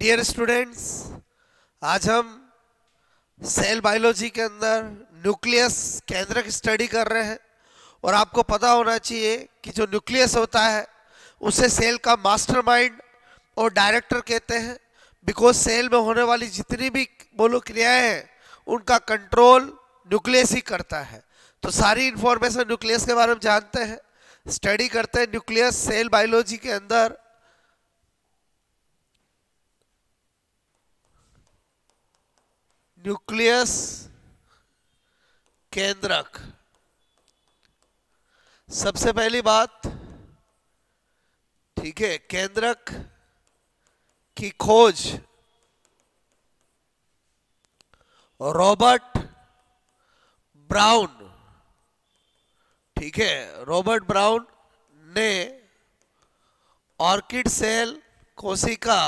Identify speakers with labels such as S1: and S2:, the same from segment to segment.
S1: Dear students, आज हम cell biology के अंदर न्यूक्लियस केंद्रक स्टडी कर रहे हैं। और आपको पता होना चाहिए कि जो न्यूक्लियस होता है उसे सेल का मास्टरमाइंड और डायरेक्टर कहते हैं। बिकॉज सेल में होने वाली जितनी भी बोलो क्रियाएं हैं उनका कंट्रोल न्यूक्लियस ही करता है। तो सारी इंफॉर्मेशन न्यूक्लियस के बारे में जानते हैं, स्टडी करते हैं न्यूक्लियस सेल बायोलॉजी के अंदर। न्यूक्लियस केंद्रक, सबसे पहली बात, ठीक है, केंद्रक की खोज रॉबर्ट ब्राउन, ठीक है, रॉबर्ट ब्राउन ने ऑर्किड सेल कोशिका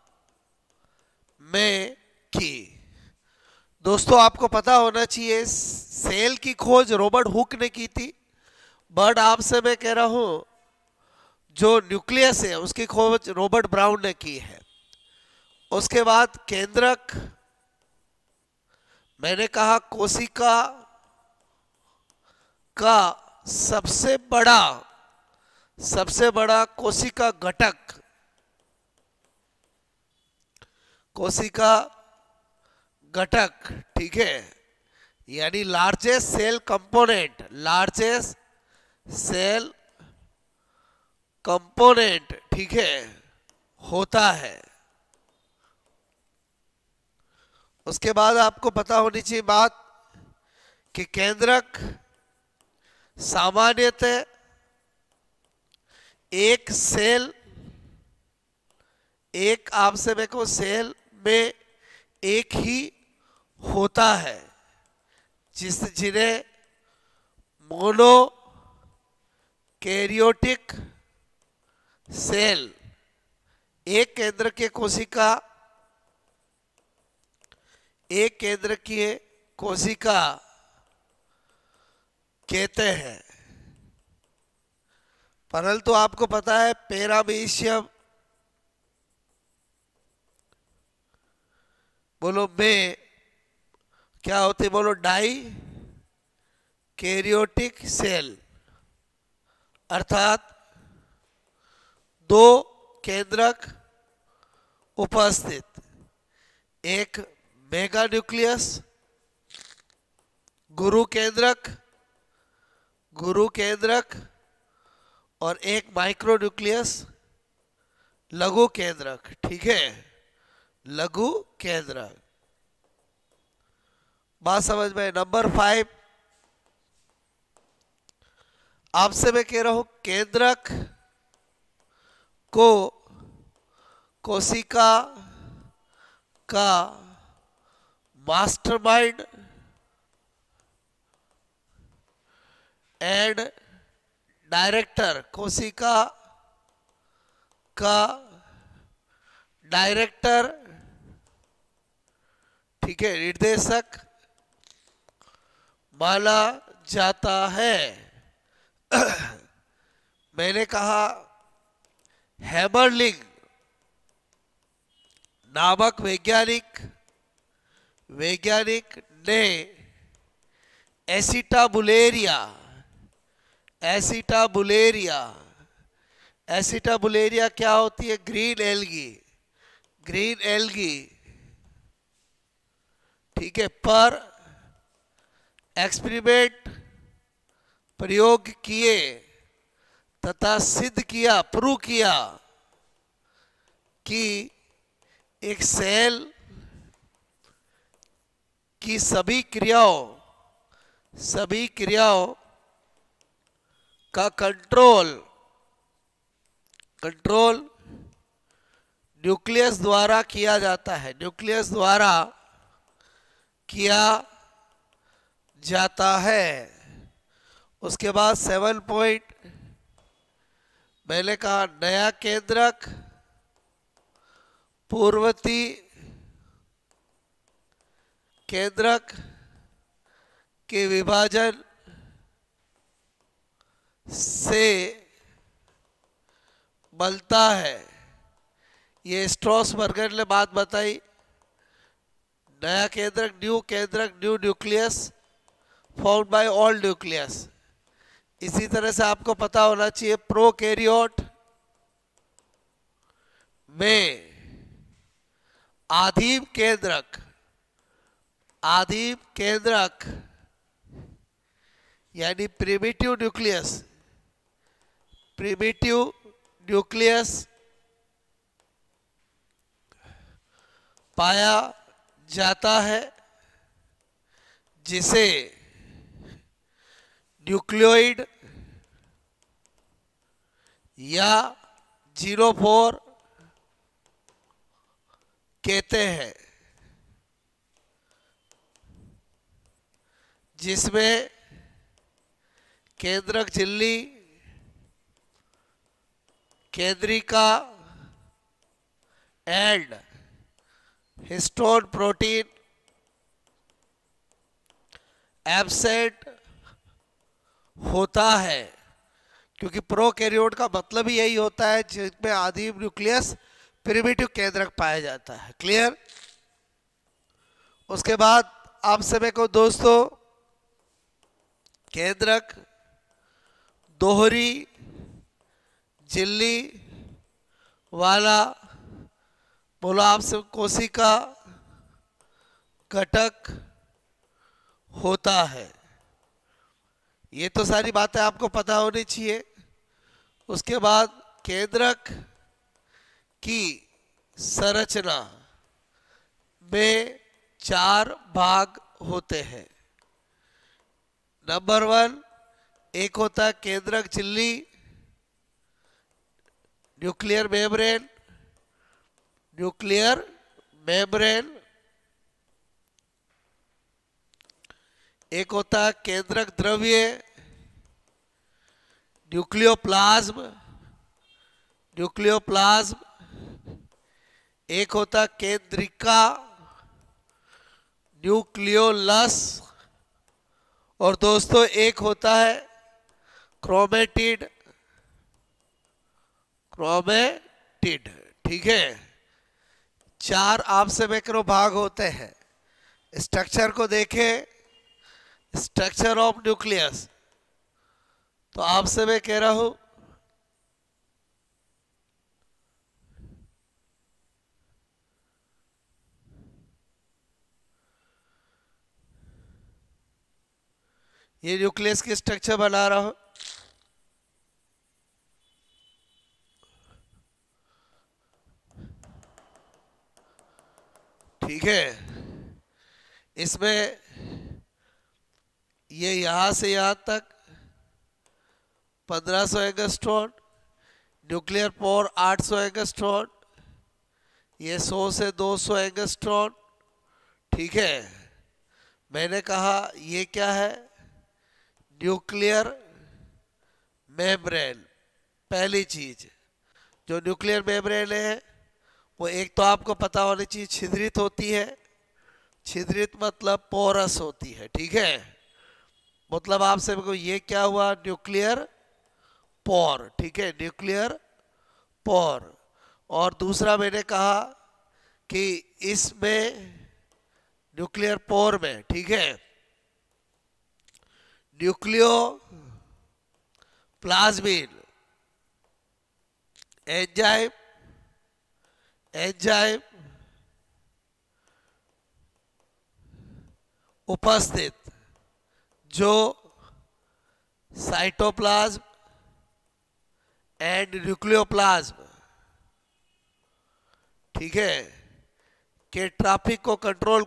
S1: में की। दोस्तों आपको पता होना चाहिए सेल की खोज रॉबर्ट हुक ने की थी, बट आपसे मैं कह रहा हूं जो न्यूक्लियस है उसकी खोज रॉबर्ट ब्राउन ने की है। उसके बाद केंद्रक, मैंने कहा कोशिका का सबसे बड़ा कोशिका घटक, कोशिका घटक, ठीक है, यानी largest cell component, largest cell component, ठीक है, होता है। उसके बाद आपको पता होनी चाहिए बात कि केंद्रक सामान्यतः एक सेल, एक आपसे मैं को सेल में एक ही होता है, जिन्हें मोनो कैरियोटिक सेल, एक केंद्र के कोशिका, एक केंद्र की कोशिका कहते हैं। परंतु आपको पता है पैरामीशियम बोलो में क्या होती, बोलो डाई कैरियोटिक सेल, अर्थात दो केंद्रक उपस्थित, एक मेगा न्यूक्लियस गुरु केंद्रक और एक माइक्रो न्यूक्लियस लघु केंद्रक, ठीक है, लघु केंद्रक। बात समझ में? नंबर 5 आपसे मैं कह रहा हूं केंद्रक को कोशिका का मास्टरमाइंड एंड डायरेक्टर, कोशिका का डायरेक्टर, ठीक है, निर्देशक माना जाता है। मैंने कहा हैमरलिंग नामक वैज्ञानिक ने एसिटाबुलेरिया क्या होती है? ग्रीन एल्गी, ठीक है, पर एक्सपेरिमेंट प्रयोग किए तथा सिद्ध किया, प्रूव किया कि एक सेल की सभी क्रियाओं का कंट्रोल न्यूक्लियस द्वारा किया जाता है, न्यूक्लियस द्वारा किया जाता है। उसके बाद 7 पॉइंट मैंने कहा नया केंद्रक पूर्ववर्ती केंद्रक के विभाजन से बनता है। ये स्ट्रॉसबर्गर ने बात बताई, नया केंद्रक, new nucleus formed by old nucleus. इसी तरह से आपको पता होना चाहिए प्रोकैरियोट में आदिम केंद्रक यानी प्रिमिटिव न्यूक्लियस पाया जाता है, जिसे न्यूक्लियोइड या जीरोफोर कहते हैं, जिसमें केंद्रक झिल्ली, केंद्रिका एंड हिस्टोन प्रोटीन एब्सेंट होता है। क्योंकि प्रोकैरियोट का मतलब ही यही होता है जिसमें आदिम न्यूक्लियस प्रिमिटिव केंद्रक पाया जाता है। क्लियर? उसके बाद आप सभी को दोस्तों केंद्रक दोहरी झिल्ली वाला मूलांश कोशिका घटक होता है। ये तो सारी बातें आपको पता होनी चाहिए। उसके बाद केंद्रक की संरचना में 4 भाग होते हैं। नंबर 1, एक होता है केंद्रक झिल्ली, न्यूक्लियर मेम्ब्रेन। एक होता है केंद्रक द्रव्य, न्यूक्लियोप्लाज्म। एक होता है केंद्रिका, न्यूक्लियोलस। और दोस्तों एक होता है क्रोमेटिड। ठीक है, 4 आपसे मैक्रो भाग होते हैं। स्ट्रक्चर को देखें, स्ट्रक्चर ऑफ न्यूक्लियस। तो आपसे मैं कह रहा हूं ये न्यूक्लियस की स्ट्रक्चर बना रहा हूं। ठीक है, इसमें ये यहां से यहां तक 1500 एंगस्ट्रॉन, न्यूक्लियर पोर 800 एंगस्ट्रॉन, ये 100 से 200 एंगस्ट्रॉन। ठीक है, मैंने कहा ये क्या है, न्यूक्लियर मेम्ब्रेन। पहली चीज जो न्यूक्लियर मेम्ब्रेन है वो एक तो आपको पता होनी चाहिए छिद्रित होती है। छिद्रित मतलब पोरस होती है। ठीक है, मतलब आपसे ये क्या हुआ, न्यूक्लियर पोर। ठीक है, न्यूक्लियर पोर। और दूसरा मैंने कहा कि इसमें न्यूक्लियर पोर में, ठीक है, न्यूक्लियो प्लाज्मिन एंजाइम उपस्थित, जो साइटोप्लाज्म एंड न्यूक्लियोप्लाज्म, ठीक है, के ट्रैफिक को कंट्रोल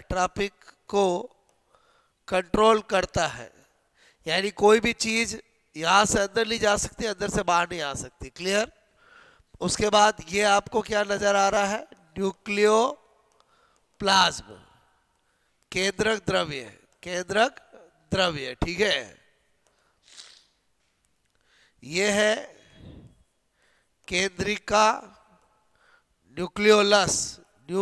S1: करता है। यानी कोई भी चीज यहां से अंदर नहीं जा सकती, अंदर से बाहर नहीं आ सकती। क्लियर? उसके बाद ये आपको क्या नजर आ रहा है, न्यूक्लियोप्लाज्म, केंद्रक द्रव्य। ठीक है, ये है केंद्रिका न्यूक्लियोलस।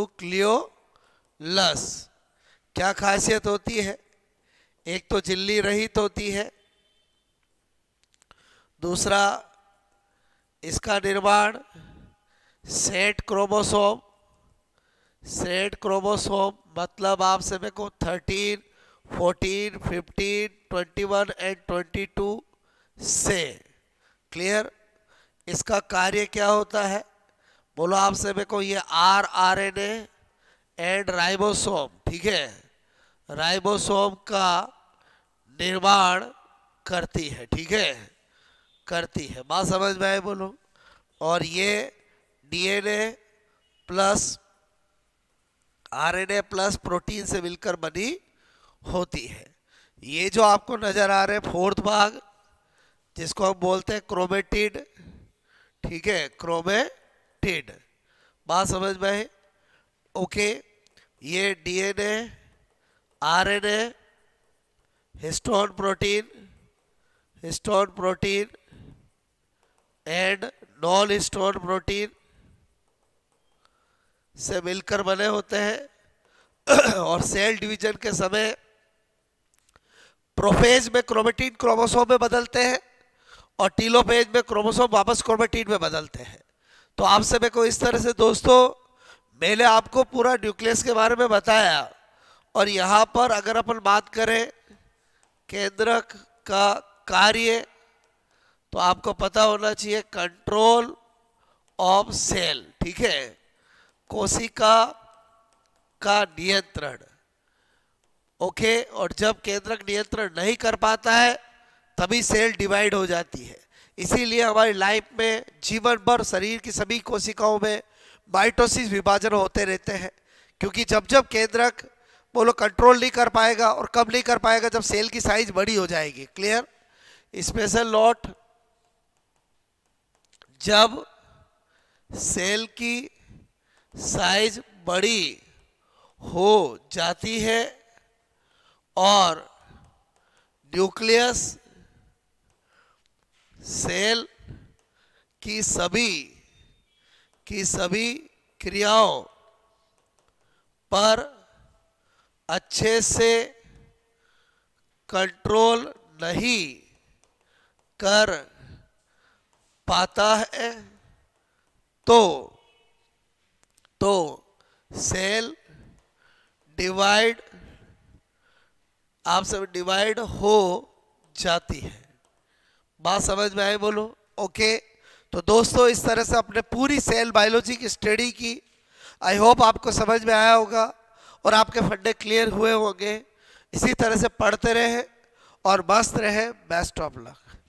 S1: क्या खासियत होती है, एक तो झिल्ली रहित होती है, दूसरा इसका निर्माण सेट क्रोमोसोम, सेट क्रोमोसोम मतलब आपसे मेरे को 13, 14, 15, 21 एंड 22 से। क्लियर? इसका कार्य क्या होता है बोलो आपसे मेरे को, ये आरएनए एंड राइबोसोम, ठीक है, राइबोसोम का निर्माण करती है, ठीक है, करती है। बात समझ में आए बोलो? और ये DNA plus RNA plus protein से मिलकर बनी होती है। ये जो आपको नजर आ रहे हैं फोर्थ भाग, जिसको हम बोलते हैं क्रोमेटिड, ठीक है, क्रोमेटिड। बात समझ में है? ओके, ये DNA, RNA, histone protein, histone protein and non histone protein से मिलकर बने होते हैं और सेल डिवीजन के समय प्रोफेज में क्रोमेटिन क्रोमोसोम में बदलते हैं और टीलोफेज में क्रोमोसोम वापस क्रोमेटिन में बदलते हैं। तो आपसे मेरे को इस तरह से दोस्तों, मैंने आपको पूरा न्यूक्लियस के बारे में बताया। और यहाँ पर अगर अपन बात करें केंद्रक का कार्य, तो आपको पता होना चाहिए कंट्रोल ऑफ सेल, ठीक है, कोशिका का नियंत्रण। ओके, और जब केंद्रक नियंत्रण नहीं कर पाता है तभी सेल डिवाइड हो जाती है। इसीलिए हमारी लाइफ में जीवन भर शरीर की सभी कोशिकाओं में माइटोसिस विभाजन होते रहते हैं, क्योंकि जब जब केंद्रक बोलो कंट्रोल नहीं कर पाएगा, और कब नहीं कर पाएगा, जब सेल की साइज बड़ी हो जाएगी। क्लियर? स्पेशल नोट, जब सेल की साइज बड़ी हो जाती है और न्यूक्लियस सेल की सभी क्रियाओं पर अच्छे से कंट्रोल नहीं कर पाता है तो सेल डिवाइड आपसे डिवाइड हो जाती है। बात समझ में आई बोलो? ओके, तो दोस्तों इस तरह से अपने पूरी सेल बायोलॉजी की स्टडी की। आई होप आपको समझ में आया होगा और आपके फंडे क्लियर हुए होंगे। इसी तरह से पढ़ते रहे और मस्त रहे। Best of luck.